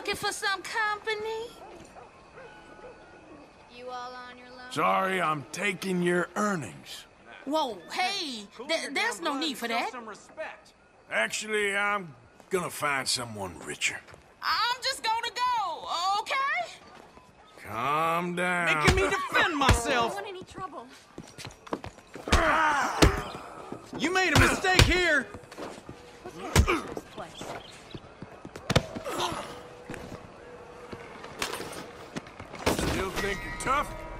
looking for some company? You all on your loan? Sorry, I'm taking your earnings. Whoa, hey, there's no need for that. Some respect. Actually, I'm gonna find someone richer. I'm just gonna go, okay? Calm down. Making me defend myself. Want any trouble? You made a mistake here. What's this place? Still think you're tough?